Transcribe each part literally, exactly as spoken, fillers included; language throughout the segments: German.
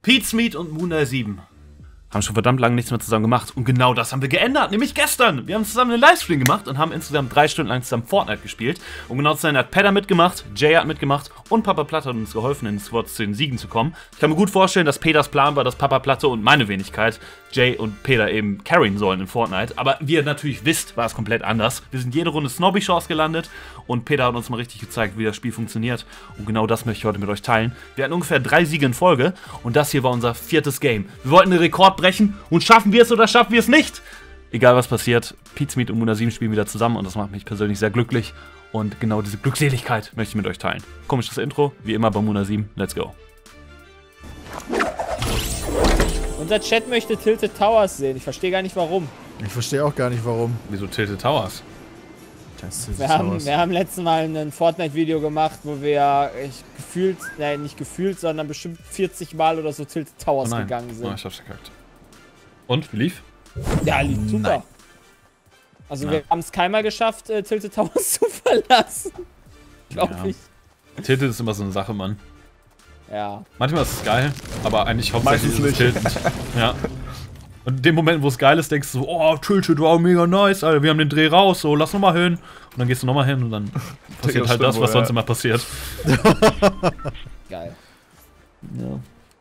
Pizmeet und Moonlight sieben haben schon verdammt lange nichts mehr zusammen gemacht. Und genau das haben wir geändert, nämlich gestern. Wir haben zusammen einen Livestream gemacht und haben insgesamt drei Stunden lang zusammen Fortnite gespielt. Um genau zu sein, hat Pedda mitgemacht, Jay hat mitgemacht und Papa Platte hat uns geholfen, in Squads zu den Siegen zu kommen. Ich kann mir gut vorstellen, dass Peddas Plan war, dass Papa Platte und meine Wenigkeit Jay und Pedda eben carryen sollen in Fortnite. Aber wie ihr natürlich wisst, war es komplett anders. Wir sind jede Runde Snobby-Chance gelandet und Pedda hat uns mal richtig gezeigt, wie das Spiel funktioniert. Und genau das möchte ich heute mit euch teilen. Wir hatten ungefähr drei Siege in Folge und das hier war unser viertes Game. Wir wollten den Rekord brechen und schaffen wir es oder schaffen wir es nicht? Egal was passiert, Pizmeet und Moonlight sieben spielen wieder zusammen und das macht mich persönlich sehr glücklich. Und genau diese Glückseligkeit möchte ich mit euch teilen. Komisches Intro, wie immer bei Moonlight sieben. Let's go. Unser Chat möchte Tilted Towers sehen. Ich verstehe gar nicht warum. Ich verstehe auch gar nicht warum. Wieso Tilted Towers? Tilted Wir haben, Towers. wir haben letztes Mal ein Fortnite-Video gemacht, wo wir ich, gefühlt, nein, nicht gefühlt, sondern bestimmt vierzig Mal oder so Tilted Towers Oh gegangen sind. Oh, ich hab's verkackt. Und, wie lief? Ja, lief super. Nein. Also Ja. wir haben es keinmal geschafft, äh, Tilted Towers zu verlassen. Glaube Ja. ich. Tilted ist immer so eine Sache, Mann. Ja. Manchmal ist es geil, aber eigentlich hauptsächlich Meistens ist es Tilted. Ja. Und in dem Moment, wo es geil ist, denkst du so, oh, Tilted, wow, mega nice, Alter, wir haben den Dreh raus, so, lass nochmal hin. Und dann gehst du nochmal hin und dann passiert das halt das, stimmt was wohl, sonst ja. immer passiert. Geil. Ja.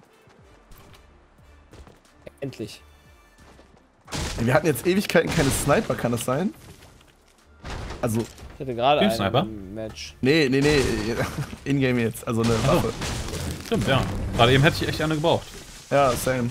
Endlich. Wir hatten jetzt Ewigkeiten keine Sniper, kann das sein? Also, Ich hatte gerade Team einen Sniper? im Match. nee, nee, nee, in-game jetzt, also eine Waffe. Stimmt, ja. Gerade eben hätte ich echt eine gebraucht. Ja, same.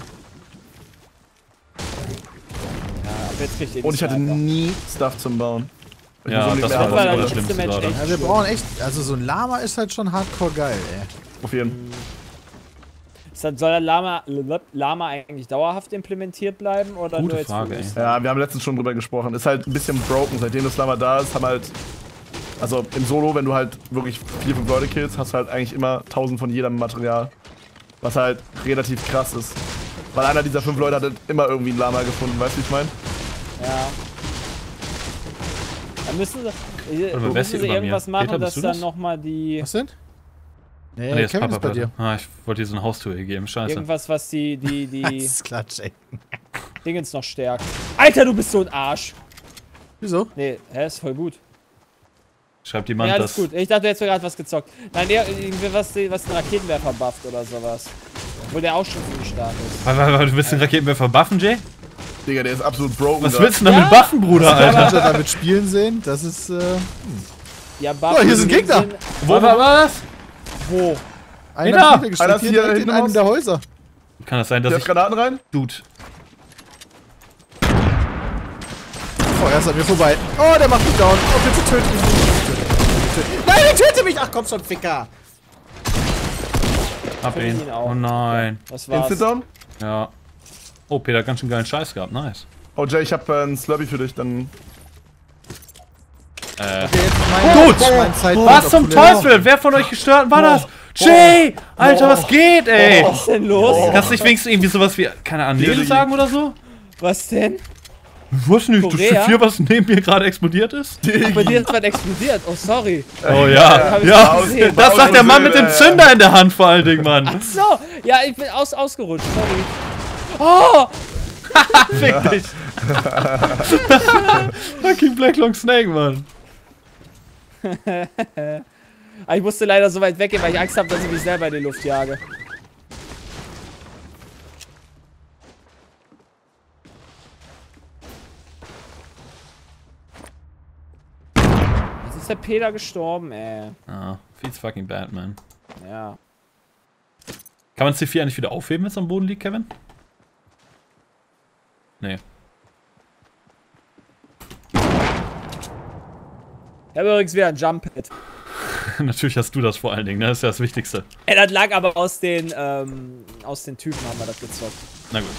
Ja, aber jetzt kriegt ihr die Und ich hatte Sniper. nie Stuff zum Bauen. Ich Ja, muss unbedingt das mehr war Das haben. war das das Schlimmste letzte Match gerade. echt Ja, wir schlimm. brauchen echt, also so ein Lama ist halt schon hardcore geil, ey. Auf jeden. Ist das- Soll der Lama, Lama eigentlich dauerhaft implementiert bleiben oder Gute nur jetzt Frage, für ey. Ostern? Ja, wir haben letztens schon drüber gesprochen. Ist halt ein bisschen broken, seitdem das Lama da ist, haben halt. Also im Solo, wenn du halt wirklich vier, fünf Leute killst, hast du halt eigentlich immer tausend von jedem Material. Was halt relativ krass ist. Weil einer dieser fünf Leute hat halt immer irgendwie ein Lama gefunden, weißt du, wie ich meine? Ja. Dann müssen sie, wer müssen ist sie hier über irgendwas mir? machen, Peter, dass bist du dann das? nochmal die... Was denn? Nee, Ah, nee, das Kevin Papa ist bei dir. Ah, ich wollte dir so eine Haustür hier geben, scheiße. Irgendwas, was die, die, die Das ist Klatsch, ey. Dingens noch stärkt. Alter, du bist so ein Arsch! Wieso? Nee, hä, ist voll gut. Schreibt jemand, Ja, alles dass... gut. Ich dachte, du hättest gerade was gezockt. Nein, der, irgendwie was, was den Raketenwerfer bufft oder sowas. Obwohl der auch schon ziemlich stark ist. Warte, warte, warte, du willst den Raketenwerfer buffen, Jay? Digga, der ist absolut broken. Was da. willst du denn damit Ja. buffen, Bruder, Alter. Alter? Alter, damit spielen sehen, das ist, äh, Ja, buff. Oh, hier sind in dem Gegner. Sinn- Wo war was? Wo? einer da. hat niedergeschlagen, Einer ist hier hier direkt in hinten einem raus. der Häuser. Kann das sein, dass Der ich... hat Granaten rein? Dude. Oh, er ist an mir vorbei. Oh, der macht mich down. Oh, bitte töte mich nicht. Bitte töte- Nein, ich töte mich! Ach komm schon, Ficker. Hab Finde ihn. ihn auch. Oh nein. Das war's. Instant down? Ja. Oh, Peter hat ganz schön geilen Scheiß gehabt, nice. Oh Jay, ich hab äh, einen Slurpee für dich, dann. Äh... Okay, jetzt mein, Gut. mein Zeitpunkt Was auf zum Toilette. Teufel? Wer von euch gestört war das? Jay! Alter, was geht, ey? Was ist denn los? Kannst du nicht wenigstens irgendwie sowas wie, keine Ahnung, Nele sagen oder so? Was denn? Ich weiß nicht, das Korea? C vier, was neben mir gerade explodiert ist? Ach, bei dir ist was explodiert. Oh, sorry. Oh ja, hab ich ja. nicht gesehen. Das sagt der Mann mit dem Zünder in der Hand vor allen Dingen, Mann. Ach so. Ja, ich bin aus, ausgerutscht. Sorry. Oh! Fick dich. Fucking Black Long Snake, Mann. Aber ich musste leider so weit weggehen, weil ich Angst habe, dass ich mich selber in die Luft jage. Jetzt ist der Peter gestorben, ey. Ah, feels fucking bad, man. Ja. Kann man C vier eigentlich wieder aufheben, wenn es am Boden liegt, Kevin? Nee. Ich habe übrigens wieder ein Jump Pad. Natürlich hast du das vor allen Dingen, ne? Das ist ja das Wichtigste. Ey, das lag aber aus den, ähm, aus den Typen haben wir das gezockt. Na gut.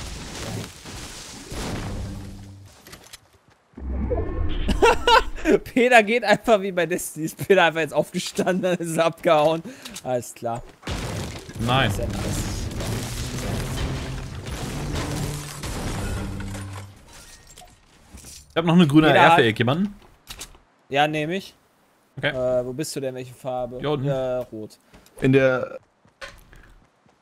Peter geht einfach wie bei Destiny. Ist Peter einfach jetzt aufgestanden, dann ist er abgehauen. Alles klar. Nein. Sehr nice. Ich hab noch eine grüne Jeder R hat- für irgendjemanden. Ja, nehme ich. Okay. Äh, wo bist du denn? Welche Farbe? Hier unten. Äh, rot. In der.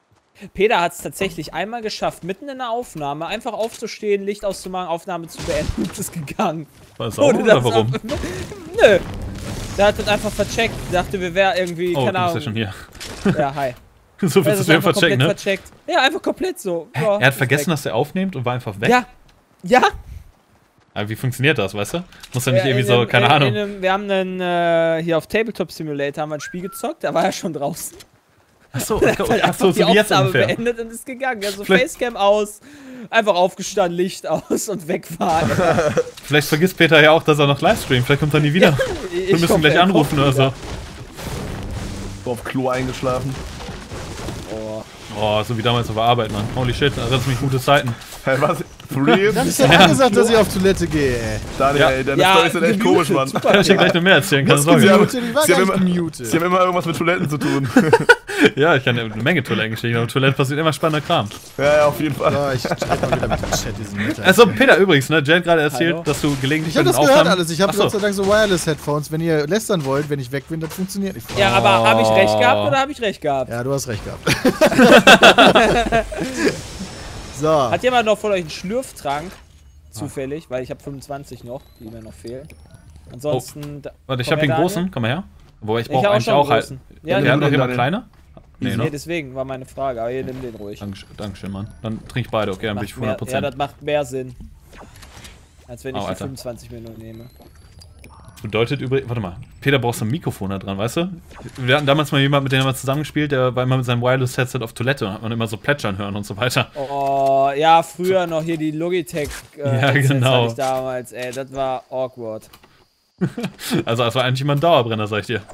Peter hat es tatsächlich einmal geschafft, mitten in der Aufnahme einfach aufzustehen, Licht auszumachen, Aufnahme zu beenden und ist gegangen. War es auch, oder warum? Ab, nö. Der hat das einfach vercheckt. Dachte, wir wären irgendwie, Oh, keine du Ahnung. bist ja schon hier. Ja, hi. So viel Er zu ist schnell einfach vercheckt, komplett ne? vercheckt. Ja, einfach komplett so. Ja, Er hat vergessen, weg. dass er aufnimmt und war einfach weg. Ja. Ja. Aber wie funktioniert das, weißt du? Muss ja nicht Ja, irgendwie in so, einem- keine in, Ahnung. In einem, wir haben einen, äh, hier auf Tabletop Simulator haben wir ein Spiel gezockt, da war er schon draußen. Achso, Er hat halt ach einfach so, so die wie jetzt Aufnahme ungefähr. beendet und ist gegangen. Ja, so Vielleicht- Facecam aus, einfach aufgestanden, Licht aus und wegfahren. Vielleicht vergisst Peter ja auch, dass er noch Livestreamt. Vielleicht kommt er nie wieder. Ich Wir müssen hoffe, gleich er anrufen kommt oder so. wieder. So auf Klo eingeschlafen. Oh. Oh, so wie damals auf der Arbeit, Mann. Holy shit, das sind mich gute Zeiten. Hä, was? For real? Ich hab nicht ja. gesagt, dass ich auf Toilette gehe, ey. Daniel, Ja. ey, deine Ja, Storys sind echt gemutet, komisch, Mann. super. Ich kann gleich noch mehr erzählen, keine Sorge. Sie haben- Gemutet? Ich war Sie gar haben nicht immer- gemutet. Sie haben immer irgendwas mit Toiletten zu tun. Ja, ich kann ja eine Menge Toilettengeschichten, aber Toilette passiert immer spannender Kram. Ja, ja, auf jeden Fall. So, ich schreibe mal wieder mit dem Chat diesen Meter. Also, Peter, übrigens, ne, Jen hat gerade erzählt, Hallo? dass du gelegentlich ich habe bei das den gehört Aufnahmen- alles. Ich habe Achso. Gott sei Dank so Wireless-Headphones. Wenn ihr lästern wollt, wenn ich weg bin, das funktioniert nicht. Ja, aber habe ich recht gehabt Oh. oder habe ich recht gehabt? Ja, du hast recht gehabt. So. Hat jemand noch von euch einen Schlürftrank? Zufällig, weil ich habe fünfundzwanzig noch, die mir noch fehlen. Ansonsten. da- Warte, ich komm habe den her, großen, Daniel. komm mal her. Wobei ich Ich brauche hab auch eigentlich schon auch einen halt. großen. Ja, Ja, wir nimm haben noch den, jemand Daniel. kleiner? Nee, Nee, ne? deswegen war meine Frage, aber ihr nehmt den ruhig. Dankeschön, Dankeschön, Mann. Dann trink ich beide, okay, dann bin ich Macht mehr, hundert ja, Prozent. das macht mehr Sinn. Als wenn ich Oh, die Alter. fünfundzwanzig Minuten nehme. Das bedeutet übrigens, warte mal, Peter braucht so ein Mikrofon da dran, weißt du? Wir hatten damals mal jemanden, mit dem haben wir zusammengespielt, der war immer mit seinem Wireless-Headset auf Toilette und hat man immer so plätschern hören und so weiter. Oh, ja, früher noch hier die Logitech äh, Ja, Headsets genau. hatte ich damals, ey, das war awkward. Also das war eigentlich immer ein Dauerbrenner, sag ich dir.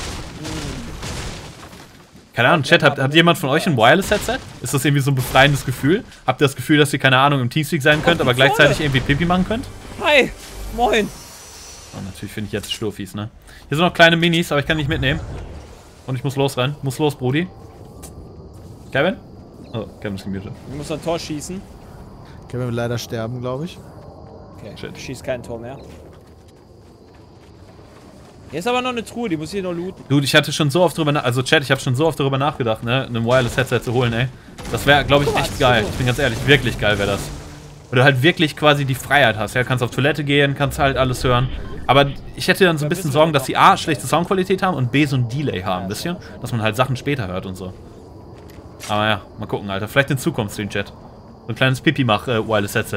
Keine Ahnung, Chat, hat, hat jemand von euch ein Wireless-Headset? Ist das irgendwie so ein befreiendes Gefühl? Habt ihr das Gefühl, dass ihr, keine Ahnung, im Teamspeak sein könnt, aber gleichzeitig irgendwie Pipi machen könnt? Hi, moin. Oh, natürlich finde ich jetzt Schlurfis, ne? Hier sind noch kleine Minis, aber ich kann nicht mitnehmen. Und ich muss losrennen. Muss los, Brudi. Kevin? Oh, Kevin ist gemutet. Ich muss ein Tor schießen. Können wir leider sterben, glaube ich. Okay, Shit. ich schieß kein Tor mehr. Hier ist aber noch eine Truhe, die muss ich noch looten. Dude, ich hatte schon so oft drüber nach... Also, Chat, ich habe schon so oft darüber nachgedacht, ne? Ein Wireless-Headset zu holen, ey. Das wäre, glaube ich, echt geil. Ich bin ganz ehrlich, wirklich geil wäre das. Weil du halt wirklich quasi die Freiheit hast, ja? Kannst auf Toilette gehen, kannst halt alles hören. Aber ich hätte dann so ein bisschen Sorgen, dass die A, schlechte Soundqualität haben und B, so ein Delay haben, wisst ihr? Dass man halt Sachen später hört und so. Aber ja, mal gucken, Alter. Vielleicht in Zukunft, den Chat. So ein kleines Pipi-Mach-Wireless-Headset.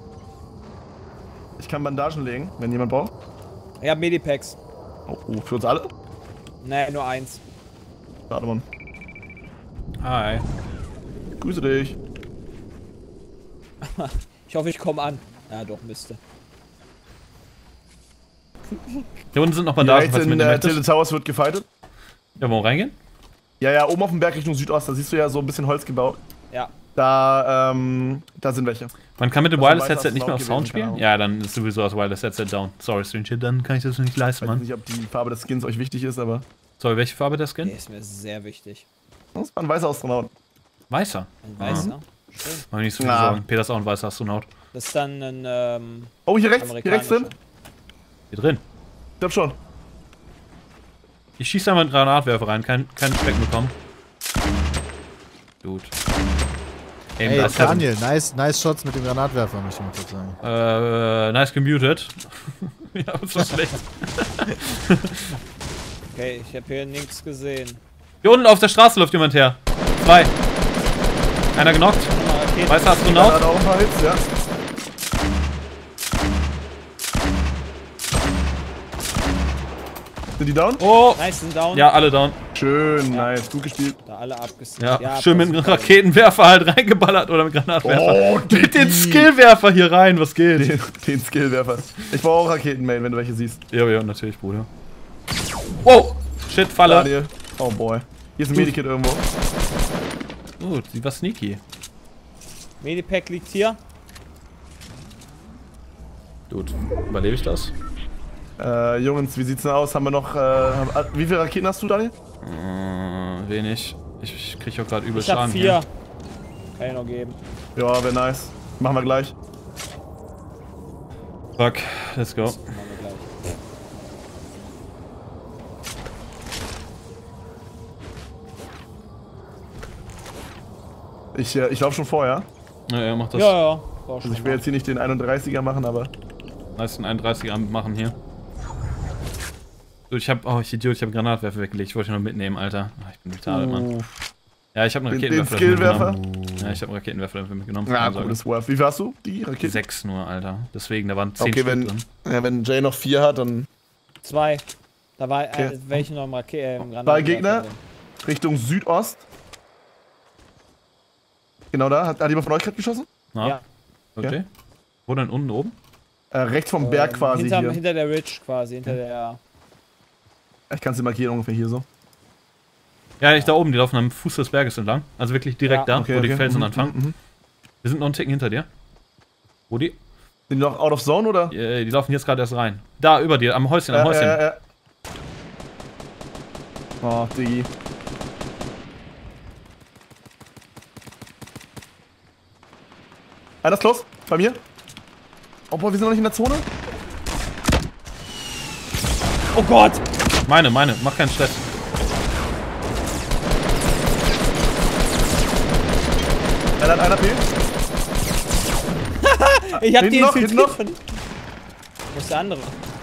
Ich kann Bandagen legen, wenn jemand braucht. Ich hab Medipacks. Oh, oh, für uns alle? Nee, nur eins. Warte mal. Hi. Grüße dich. Ich hoffe, ich komme an. Ja, doch, müsste. Hier unten sind noch Ja, Bandagen, rechts falls du in mitnehmen äh, Tilted möchtest. Towers wird gefightet. Ja, wollen wir reingehen? Ja, ja, oben auf dem Berg Richtung Südost, da siehst du ja so ein bisschen Holz gebaut. Ja. Da, ähm, da sind welche. Man kann mit dem Das ist Wireless-Headset meistens nicht mehr auf laut Sound gewesen, keine spielen? Ja, dann ist sowieso das Wireless-Headset down. Sorry, Streamshit, dann kann ich das nicht leisten, Ich weiß Mann. nicht, ob die Farbe des Skins euch wichtig ist, aber Sorry, welche Farbe der Skin? Der ist mir sehr wichtig. das war ein weißer Astronaut. Weißer. Ein weißer. Schön. Mach mir nicht so viel Na. Sorgen. Peter ist auch ein weißer Astronaut. Das ist dann ein, ähm, Oh, hier rechts, hier rechts drin. Hier drin. Ich glaub schon. Ich schieße da mal einen Granatwerfer rein, kein, keinen Speck bekommen. Gut. Aim Ey, das Heaven. Daniel, nice, nice Shots mit dem Granatwerfer, möchte ich mal kurz sagen. Äh, nice gemutet. Ja, das war schlecht. Okay, ich habe hier nichts gesehen. Hier unten auf der Straße läuft jemand her. Zwei. Einer genockt. Nochmal Raketen. Weißer Da Astronaut. hat auch ein paar Hits, ja. Sind die down? Oh. Nice, sind down. Ja, alle down. Schön, nice, gut gespielt. Da alle abgesnackt. Ja, schön mit einem Raketenwerfer halt reingeballert oder mit Granatwerfer. Oh, Mit den Skillwerfer hier rein, was geht? Den, den Skillwerfer. Ich brauche auch Raketenmail, wenn du welche siehst. Ja, ja, natürlich, Bruder. Wow! Shit, Falle. Daniel. Oh boy. Hier ist ein Medikit irgendwo. Oh, die war sneaky. Medipack liegt hier. Gut, überlebe ich das? Äh, Jungs, wie sieht's denn aus? Haben wir noch, äh, haben, wie viele Raketen hast du, Daniel? Äh, wenig. Ich, ich krieg auch gerade übel Ich hab Schaden vier. hier. Kann ich noch geben. Ja, wäre nice. Machen wir gleich. Fuck, let's go. Machen wir gleich. Ich, äh, ich laufe schon vorher. Ja, er macht das. Ja, ja. War Also schon ich will jetzt hier nicht den einunddreißiger machen, aber... Lass den einunddreißiger machen hier. So, ich hab, oh, ich Idiot, ich hab einen Granatwerfer weggelegt. Ich wollte ihn noch mitnehmen, Alter. Ach, ich bin retarded, Mann. Ja, ich hab einen Den- Raketenwerfer den dafür Skillwerfer? mitgenommen. Ja, ich hab einen Raketenwerfer dafür mitgenommen. Ja, Keine Sorge. gutes Worth. Wie warst du? Die Rakete? Sechs nur, Alter. Deswegen, da waren zehn Okay, Stück wenn, drin. ja, wenn Jay noch vier hat, dann Zwei. Da war Okay. äh, welche noch mal äh, im Granat. Zwei Gegner. Richtung Südost. Genau da. Hat, hat jemand von euch gerade geschossen? Na, Ja. okay. Wo denn unten oben? Äh, rechts vom Berg quasi hinter, hier. hinter der Ridge quasi, hinter der. Ich kann es dir markieren, ungefähr hier so. Ja, ich da oben, die laufen am Fuß des Berges entlang. Also wirklich direkt Ja. da, Okay, wo die okay. Felsen Mhm, anfangen. mhm, mhm. Wir sind noch einen Ticken hinter dir. Wo die? Sind die noch out of zone oder? Äh, die laufen jetzt gerade erst rein. Da, über dir, am Häuschen, am Ja, Häuschen. ja, ja, ja. Oh, Diggi. Einer ist close, bei mir. Obwohl, wir sind noch nicht in der Zone. Oh Gott! Meine, meine, mach keinen Stress. Einer hat einer P. Ich hab Hinten die noch, hinten infiltriert noch. von. Wo ist der andere?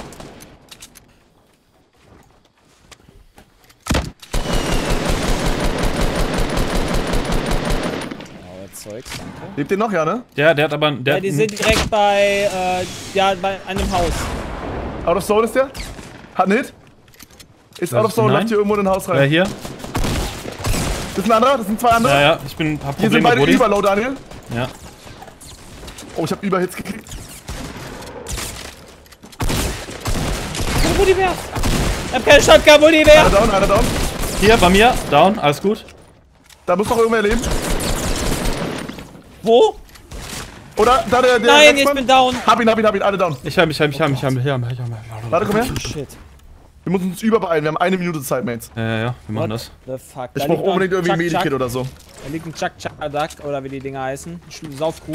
Oh, jetzt Zeugs, danke. Lebt den noch, ja, ne? Der, der hat aber. Der Ja, die sind direkt bei, äh, ja, bei einem Haus. Out of zone ist der. Hat einen Hit. Ist out of zone, Nein. läuft hier irgendwo in ein Haus Wer rein. hier? Das ist ein anderer, das sind zwei andere. Ja, ja, ich bin. Hab Hier sind Probleme, beide Brody. Überlow, Daniel. Ja. Oh, ich hab Überhits gekriegt. Multiver! Ich hab keine Shotgun, Einer Multiver! down, einer down. Hier, bei mir, down, alles gut. Da muss noch irgendwer leben. Wo? Oder da der, der Nein, ich Rexmann. bin down. Hab ihn, hab ihn, hab ihn, alle down. Ich hab mich, hab mich, hab mich, hab mich, hab mich, hab mich. Warte, komm her. Shit. Wir müssen uns überbeeilen, wir haben eine Minute Zeit, Mates. Ja, ja, ja, wir machen das. The fuck? Ich Da brauch liegt noch unbedingt ein irgendwie ein Chuck, Medikit Chuck. oder so. Da liegt ein Chuck Chuck Duck oder wie die Dinger heißen. Sch- Saufkuh.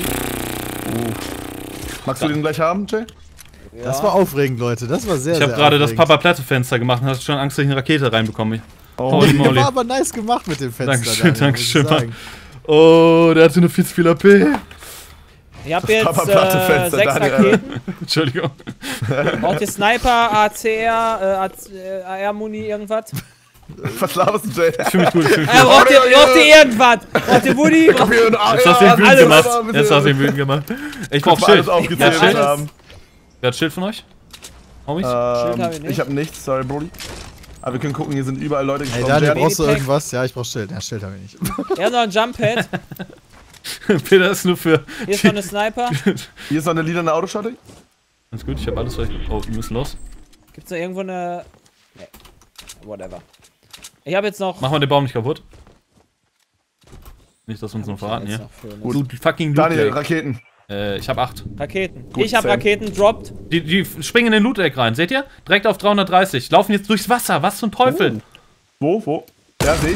Magst du den gleich haben, Jay? Ja. Das war aufregend, Leute. Das war sehr, Ich sehr hab gerade das aufregend. Papa-Platte-Fenster gemacht und hast schon Angst, dass ich eine Rakete reinbekomme. Oh, Holy Der moly. war aber nice gemacht mit dem Fenster. Dankeschön, Daniel, muss ich Dankeschön, sagen. Oh, der hatte nur viel zu viel A P. Ich hab jetzt äh, Papa-Platte-Fenster, sechs Daniel. Raketen. Entschuldigung. Braucht ihr Sniper, A C R, äh, A R-Muni, irgendwas? Was laberst du, Jay? Ich fühl mich gut, ich fühl mich Äh, gut. braucht ihr, ja, ja. braucht ihr irgendwas? Braucht ihr Woody? Braucht Jetzt hast du ihn wütend alles, gemacht. alles. Jetzt hast du ihn wütend gemacht. Ich brauch Mal Schild. alles aufgezählt Wer hat Schild? haben. Wer hat Schild von euch? Homies? Schild hab Ähm, ich nicht. ich hab nichts, sorry, Brody. Aber wir können gucken, hier sind überall Leute Hey gestorben. Daniel, Jay, brauchst du Medipack. irgendwas? Ja, ich brauch Schild. Ja, Schild habe ich nicht. Er hat noch ein Jump-Pad. Peter ist nur für. Hier ist noch eine Sniper. Hier ist noch eine lilane Autoschattung. Ganz gut, ich hab alles, was ich. Oh, wir müssen los. Gibt's noch irgendwo eine. Nee. Whatever. Ich habe jetzt noch. Mach mal den Baum nicht kaputt. Nicht, dass wir uns noch verraten jetzt hier. noch für eine- Du fucking Daniel, Loot Lake. Raketen. Äh, ich hab acht. Raketen. Gut, ich habe Sam. Raketen droppt. Die, die springen in den Loot Lake rein, seht ihr? Direkt auf dreihundertdreißig. Laufen jetzt durchs Wasser. Was zum Teufel? Wo, wo? Ja, seh ich.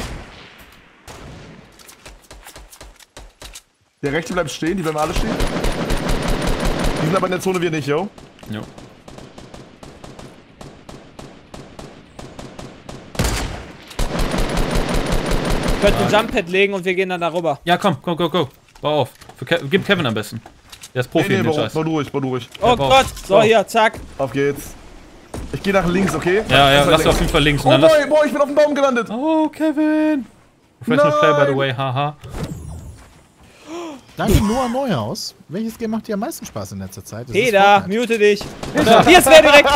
Der rechte bleibt stehen, die bleiben alle stehen. Die sind aber in der Zone, wir nicht, yo. Jo. Ich könnte ein Jump-Pad legen und wir gehen dann darüber. Ja, komm, go, go, go. Bau auf. Für Ke Gib Kevin am besten. Der ist Profi Nee, in nee, dem bau, Scheiß. bau du ruhig, bau du ruhig. Oh bau. Gott. So, So. hier, zack. Auf geht's. Ich gehe nach links, okay? Ja, ja, Das lass heißt du auf jeden Fall links. Und Oh dann lass boy, boy, ich bin auf dem Baum gelandet. oh, Kevin. Professional Play, by the Nein. way, haha. Danke, Noah Neuhaus. Welches Game macht dir am meisten Spaß in letzter Zeit? Das ist Peter, Fortnite. mute dich. Hier ist wer direkt.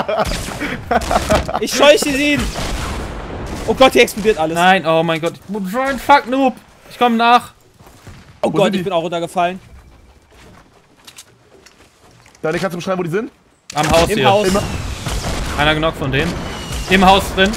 Ich scheuche sie ihn. Oh Gott, hier explodiert alles. Nein, oh mein Gott. Run, fuck, Noob. Ich komm nach. Oh Wo Gott, sind die? ich bin auch runtergefallen. Daniel, kannst du beschreiben, wo die sind? Am Haus Im hier. Haus. Immer. Einer genockt von denen. Im Haus drin.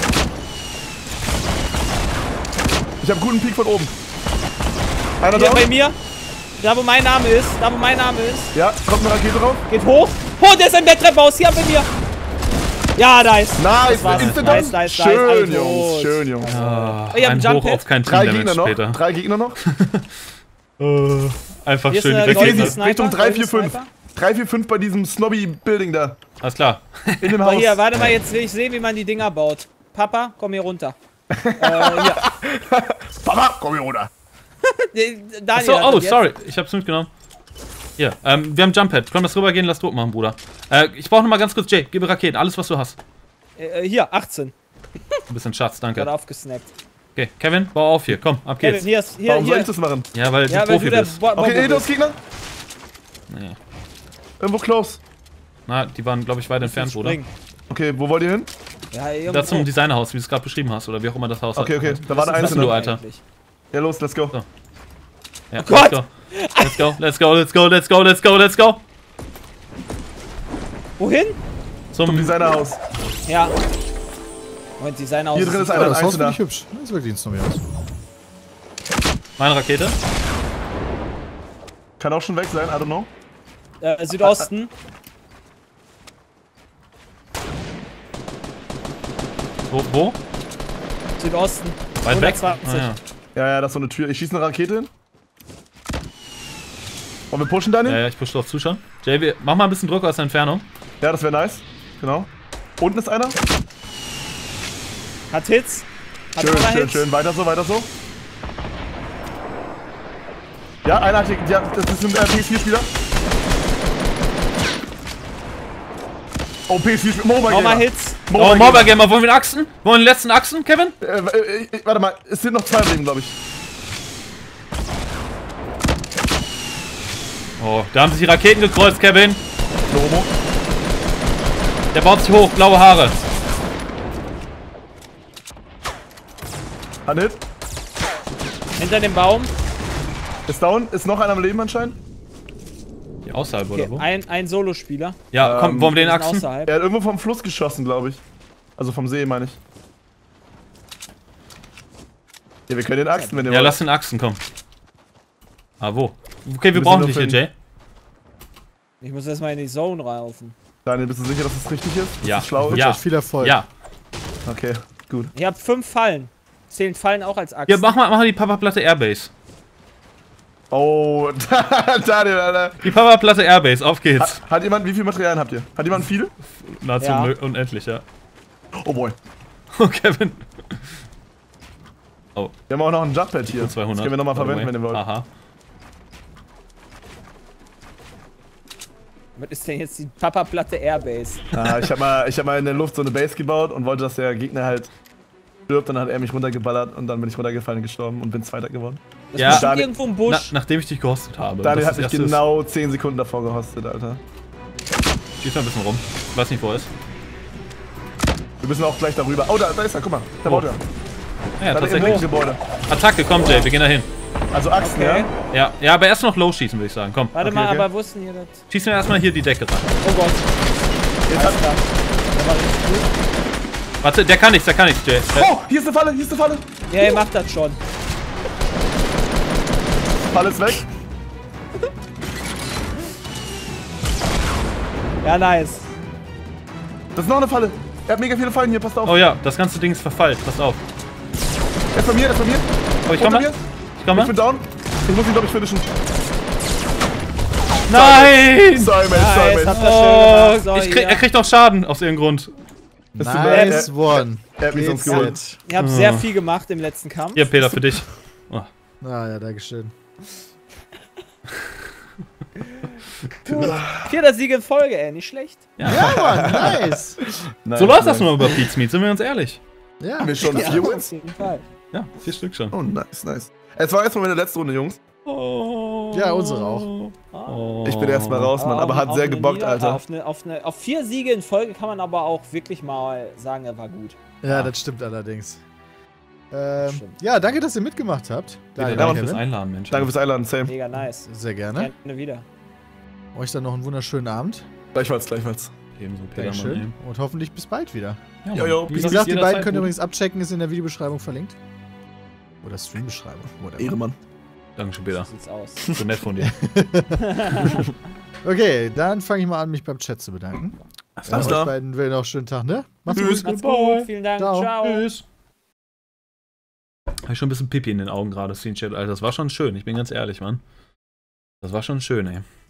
Ich habe guten Peak von oben. Einer Hier down. bei mir. Da, wo mein Name ist. Da, wo mein Name ist. Ja, kommt eine Rakete drauf. Geht hoch. Oh, der ist im Betttrepphaus. Hier bei mir. Ja, da ist. Nice, war's. Instant Nice, down. nice, nice. Alle Schön, Jungs, tot. schön, Jungs. Ah, Oh, ihr habt ein einen Hoch Jump-Pad? auf kein Drei Team Gegner Damage noch. später. Drei Gegner noch. Äh, einfach Hier ist schön eine die goldene goldene Rakete. Sniper. Richtung drei, vier, goldene fünf. Sniper. drei, vier, fünf bei diesem Snobby-Building da. Alles klar. In dem Oh, Haus. hier, warte mal, jetzt will ich sehen, wie man die Dinger baut. Papa, komm hier runter. äh, hier. Papa, komm hier runter. Nee, Daniel Achso, hat oh, das jetzt. sorry. Ich hab's mitgenommen. Hier, ähm, wir haben Jump Pad. Können wir das rübergehen? Lass Druck machen, Bruder. Äh, ich brauche noch mal ganz kurz, Jay, gib mir Raketen. Alles, was du hast. Äh, hier, achtzehn. Ein bisschen Schatz, danke. Gerade aufgesnappt. Okay, Kevin, bau auf hier. Komm, ab Kevin, geht's. hier ist, hier, Warum soll hier. ich das machen? Ja, weil Ja, du weil Profi du der bist. Bo Bobo Okay, bist. Eidos-Gegner? Nee. Irgendwo close. Na, die waren, glaube ich, weit entfernt, Bruder. Springen. Okay, wo wollt ihr hin? Ja, irgendwo. Da zum Designerhaus, wie du es gerade beschrieben hast, oder wie auch immer das Haus Okay, okay, heißt. da war der Was ist denn Einzelne. du, Alter? Eigentlich. Ja, los, let's go. So. Ja, Oh Gott! Let's go. Let's go, let's go, let's go, let's go, let's go, let's go. Wohin? Zum Zum Designerhaus. Ja. Moment, Designer aus. Hier drin ist Ja, einer, ein das Haus finde Einzelner. ich hübsch. Das ist wirklich ein Snowman aus. meine Rakete. Kann auch schon weg sein, I don't know. Äh, Südosten. Wo? wo? Südosten. Weit weg? hundertzwanzig. Ah, Ja, ja, das ist so eine Tür. Ich schieße eine Rakete hin. Wollen wir pushen, Daniel? ja. ja, ja, ich push drauf zuschauen. Jay, wir- mach mal ein bisschen Druck aus der Entfernung. Ja, das wäre nice. Genau. Unten ist einer. Hat Hits. Hat Schön, nochmal schön, Hits. schön. Weiter so, weiter so. Ja, einer hat die, die hat, das ist ein äh, P S vier Spieler. Oh, P S vier Spieler. Mobile Nochmal Gamer. Hits. Oh, Mobile Gamer, wollen wir den Achsen? Wollen wir den letzten Achsen, Kevin? Äh, äh, äh, warte mal, es sind noch zwei Leben, glaube ich. Oh, da haben sich die Raketen gekreuzt, Kevin. Lomo. Der baut sich hoch, blaue Haare. Ein Hit. Hinter dem Baum. Ist down. Ist noch einer am Leben anscheinend. Die außerhalb, Okay, oder wo? ein, ein Solospieler. Ja, komm, Ähm, wollen wir den Wir sind Achsen? außerhalb. Er hat irgendwo vom Fluss geschossen, glaube ich. Also vom See, meine ich. Ja, wir können den Achsen, wenn ihr Ja, wollt. lass den Achsen, komm. Ah, wo? Okay, wir müssen brauchen noch dich hier, finden. Jay. Ich muss erstmal in die Zone raufen. Daniel, bist du sicher, dass das richtig ist? Dass Ja. das schlau ist? Ja. Viel Erfolg. Ja. Okay, gut. Ich habe fünf Fallen. Zählen Fallen auch als Achsen? Ja, mach mal, mach mal die Papa-Platte Airbase. Oh, Daniel, Alter. Die Papa-Platte Airbase, auf geht's. Hat, hat jemand, wie viel Materialien habt ihr? Hat jemand viel? Nahezu Ja. unmö- unendlich, ja. Oh boy. Oh, Kevin. Wir haben auch noch ein Jumppad hier. zweihundert. Das können wir nochmal verwenden, wenn ihr wollt. Aha. Was ist denn jetzt die Papa-Platte Airbase? Ah, ich hab mal, ich hab mal in der Luft so eine Base gebaut und wollte, dass der Gegner halt stirbt. Dann hat er mich runtergeballert und dann bin ich runtergefallen und gestorben und bin Zweiter geworden. Das Ja. ist bestimmt Daniel- irgendwo im Na, Busch. nachdem ich dich gehostet habe. Daniel das hat mich das erste genau zehn Sekunden davor gehostet, Alter. Ist, schieß mal ein bisschen rum. Ich weiß nicht, wo er ist. Wir müssen auch gleich darüber. Oh, da, da ist er, guck mal. Da Wo? baut er. Ja, Da im tatsächlich. linken Gebäude. Attacke, komm, Jay, wir gehen da hin. Also Achsen, Okay. ja? Ja, ja, aber erst noch low schießen, würde ich sagen. Komm. Warte Okay, mal, okay. aber wo ist denn hier das? Schieß mir erstmal hier die Decke rein. Oh Gott. Jetzt hat, Der war richtig gut. Warte, der kann nichts, der kann nichts, Jay. Äh, oh, hier ist eine Falle, hier ist eine Falle. Ja, ihr macht das schon. Falle ist weg. Ja, nice. Das ist noch eine Falle. Er hat mega viele Fallen hier, passt auf. Oh ja, das ganze Ding ist verfallt. Pass auf. Er ist bei mir, er ist bei mir. Oh, ich Unter komme mir. mal. Ich komme Ich bin mal. down. Ich muss ihn, glaube ich, finishen. Nein! Sorry, man, Nice, sorry, habt man. ihr schön Oh, gemacht. So, ich krieg, hier. er kriegt noch Schaden aus irgendeinem Grund. Es tut mir leid, Nice er- one. Er hat mich sonst Geht's geholt. jetzt? Ihr habt sehr viel gemacht im letzten Kampf. Hier, Peter, für dich. Oh. Ah ja, dankeschön. Vierter Sieg in Folge, ey. Nicht schlecht. Ja, Mann, nice. Nice, So läuft das nice. nur über Pete's Meat, sind wir uns ehrlich. Ja, Haben wir schon vier Auf Wins? jeden Fall. Ja, vier Stück schon. Oh, nice, nice. Es war erstmal meine letzte Runde, Jungs. Oh. Ja, unsere auch. Oh. Ich bin erstmal raus, Mann, aber auf- hat auf sehr eine gebockt, Nieder- Alter. Auf, eine, auf, eine, auf vier Siege in Folge kann man aber auch wirklich mal sagen, er war gut. ja, das stimmt allerdings. Ähm, Stimmt. ja, danke, dass ihr mitgemacht habt. Peter, Daniel, danke Kevin. fürs Einladen, Mensch. Danke fürs Einladen, Sam. Mega nice. Sehr gerne. Gerne wieder. Euch dann noch einen wunderschönen Abend. Gleichfalls, gleichfalls. Ebenso, Peter, Dankeschön. Mann, Und hoffentlich bis bald wieder. ey. Jo, jo, Mann. wie Wie gesagt, gesagt, die jederzeit beiden könnt ihr gut. übrigens abchecken, ist in der Videobeschreibung verlinkt. Oder Streambeschreibung. whatever. Ehrenmann. Dankeschön, Peter. So sieht's aus. So nett von dir. Okay, dann fange ich mal an, mich beim Chat zu bedanken. Alles Euch klar. beiden will noch einen schönen Tag, ne? Macht's Tschüss. gut. Macht's gut. Vielen Dank. Ciao. Ciao. Tschüss. Hab ich schon ein bisschen Pipi in den Augen gerade, Screenshot, Alter. Das war schon schön, ich bin ganz ehrlich, Mann. Das war schon schön, ey.